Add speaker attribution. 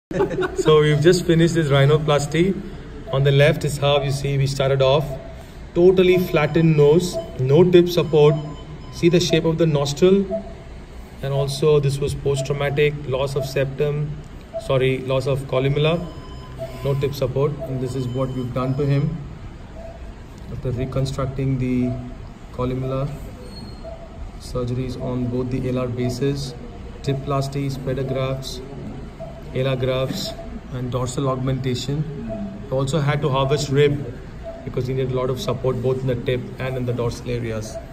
Speaker 1: So we've just finished this rhinoplasty. On the left is how you see we started off. Totally flattened nose, no tip support. See the shape of the nostril. And also this was post-traumatic, loss of loss of columella, no tip support. And this is what we've done to him after reconstructing the columella. Surgeries on both the alar bases, tip plasties, pedografts, alar grafts, and dorsal augmentation. We also had to harvest rib because he needed a lot of support both in the tip and in the dorsal areas.